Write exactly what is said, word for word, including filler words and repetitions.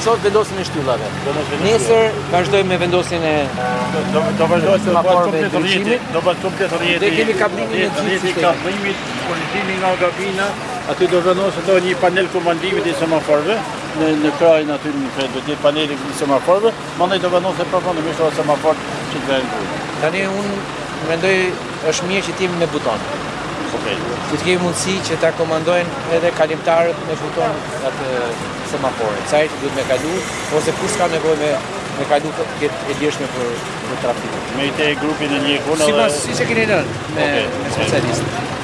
Sot vendosin e shtyllave. Nesër vazhdojmë me vendosjen e do vazhdojmë semaforëve komplet rrjeti, do bëhet komplet rrjeti. Ne kemi kablimin e gjithë sistemit. Kaplimit, politini nga gabina, aty do vendoset do një panel komandimit i semaforëve në në krajin aty në kraj do të jetë paneli i semaforëve, mandej do vendoset përfundimisht edhe semafor që të vënë. Tani unë mendoj është mirë që t'jemi me buton. Okej. Që të kemi mundësi që ta komandojnë edhe kalimtarët me buton atë semaforët. Sa që duhet me kalu, ose kur s'ka nevojë me me kalu këtë e lirshme për për trafikun. Me i te grupin e një kuna Si, si se keni lënë me, me specialistë.